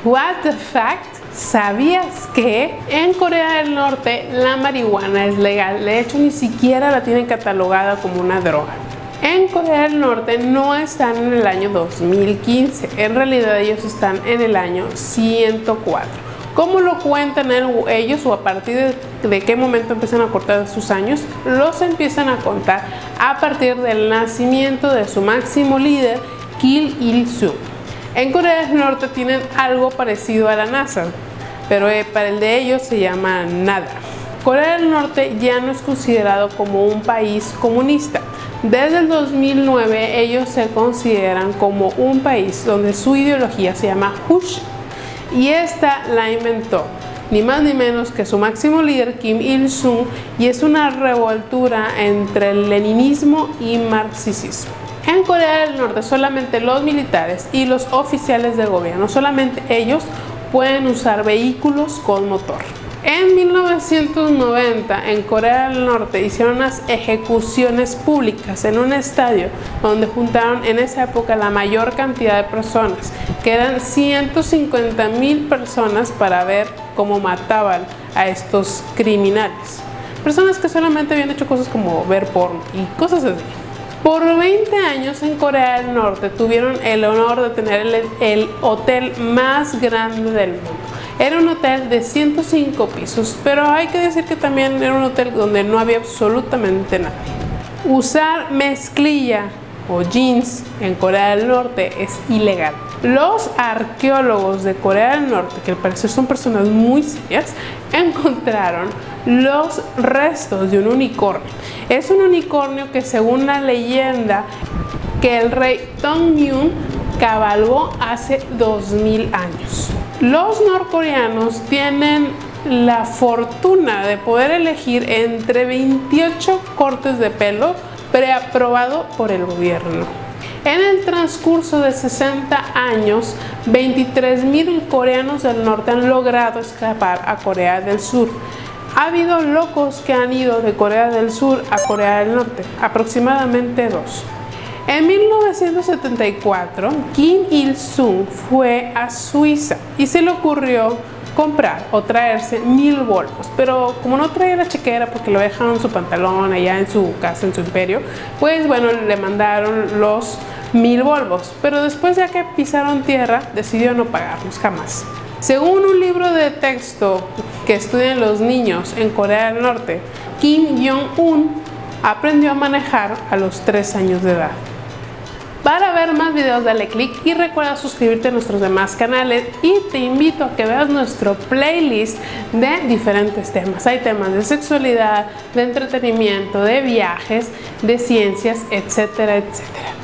What the fact? ¿Sabías que en Corea del Norte la marihuana es legal? De hecho, ni siquiera la tienen catalogada como una droga. En Corea del Norte no están en el año 2015, en realidad ellos están en el año 104. ¿Cómo lo cuentan ellos o a partir de qué momento empiezan a contar sus años? Los empiezan a contar a partir del nacimiento de su máximo líder, Kim Il-sung. En Corea del Norte tienen algo parecido a la NASA, pero para el de ellos se llama nada. Corea del Norte ya no es considerado como un país comunista. Desde el 2009 ellos se consideran como un país donde su ideología se llama Juche, y esta la inventó ni más ni menos que su máximo líder Kim Il-sung, y es una revoltura entre el leninismo y marxismo. En Corea del Norte solamente los militares y los oficiales de gobierno, solamente ellos pueden usar vehículos con motor. En 1990 en Corea del Norte hicieron unas ejecuciones públicas en un estadio donde juntaron en esa época la mayor cantidad de personas, que eran 150,000 personas, para ver cómo mataban a estos criminales. Personas que solamente habían hecho cosas como ver porno y cosas así. Por 20 años en Corea del Norte tuvieron el honor de tener el hotel más grande del mundo. Era un hotel de 105 pisos, pero hay que decir que también era un hotel donde no había absolutamente nadie. Usar mezclilla o jeans en Corea del Norte es ilegal. Los arqueólogos de Corea del Norte, que al parecer son personas muy serias, encontraron los restos de un unicornio. Es un unicornio que, según la leyenda, que el rey Dongmyun cabalgó hace 2000 años. Los norcoreanos tienen la fortuna de poder elegir entre 28 cortes de pelo preaprobado por el gobierno. En el transcurso de 60 años, 23,000 coreanos del norte han logrado escapar a Corea del Sur. Ha habido locos que han ido de Corea del Sur a Corea del Norte, aproximadamente 2. En 1974, Kim Il-sung fue a Suiza y se le ocurrió comprar o traerse 1000 volvos, pero como no traía la chequera porque lo dejaron en su pantalón allá en su casa, en su imperio, pues bueno, le mandaron los 1000 volvos, pero después, ya que pisaron tierra, decidió no pagarlos jamás. Según un libro de texto que estudian los niños en Corea del Norte, Kim Jong-un aprendió a manejar a los 3 años de edad. Para ver más videos dale click y recuerda suscribirte a nuestros demás canales, y te invito a que veas nuestro playlist de diferentes temas. Hay temas de sexualidad, de entretenimiento, de viajes, de ciencias, etcétera, etcétera.